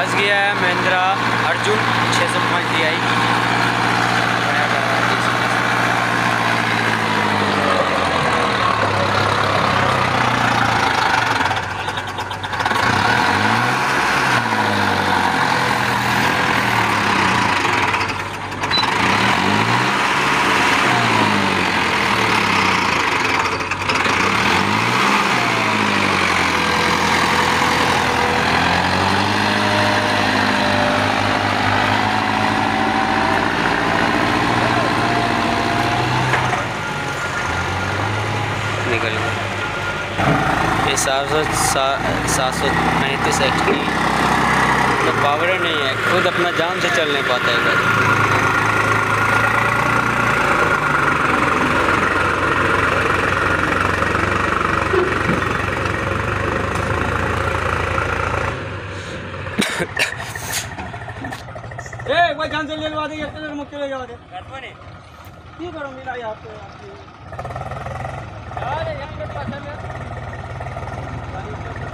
आज गया है महिंद्रा अर्जुन 605 DI। निकल ये 735 एक्स की तो पावर नहीं है, खुद अपना जान से चल नहीं पाता है। कोई जान से ले दे मुक्के ले जाओ की करो मिला यहाँ पे यार यहाँ पे